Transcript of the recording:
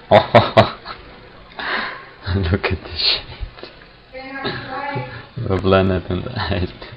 Look at this shit. The planet and the ice.